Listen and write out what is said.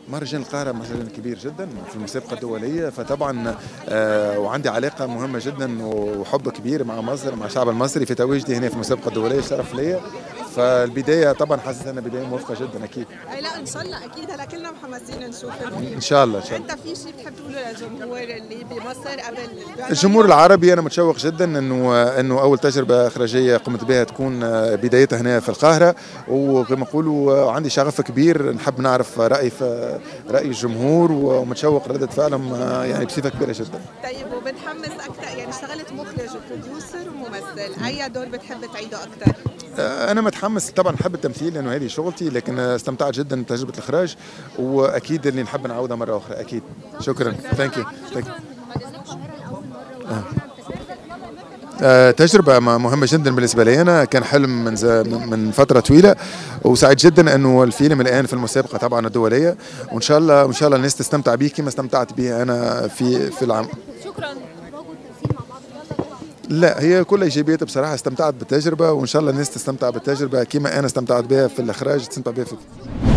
مهرجان القاهرة مهرجان كبير جدا في المسابقة الدولية، فطبعا وعندي علاقة مهمة جدا وحب كبير مع مصر، مع الشعب المصري في تواجدي هنا في المسابقة الدولية، شرف ليا. فالبداية طبعا حاسس انها بداية موفقة جدا اكيد. اي لا ان شاء الله اكيد، هلا كلنا محمسين نشوف ان شاء الله ان شاء الله. انت في شيء بتحب تقوله للجمهور اللي بمصر قبل الجمهور العربي انا متشوق جدا انه اول تجربه اخراجيه قمت بها تكون بدايتها هنا في القاهره، وكما نقولوا عندي شغف كبير نحب نعرف راي الجمهور، ومتشوق ردة فعلهم يعني بصفه كبيره جدا. طيب وبتحمس اكثر، يعني اشتغلت مخرج وبروديوسر وممثل، اي دور بتحب تعيده اكثر؟ انا متحمس طبعا، احب التمثيل لانه هذه شغلتي، لكن استمتعت جدا بتجربه الاخراج، واكيد اللي نحب نعودها مره اخرى اكيد. شكرا. ثانك يو. تجربة مهمة جدا بالنسبة لي، أنا كان حلم من فترة طويلة، وسعيد جدا أنه الفيلم الآن في المسابقة طبعا الدولية، وإن شاء الله الناس تستمتع به كما استمتعت به أنا في العام. شكرا. لا، هي كل إيجابيات بصراحة، استمتعت بالتجربة، وإن شاء الله الناس تستمتع بالتجربة كما أنا استمتعت بها في الإخراج، تستمتع بها في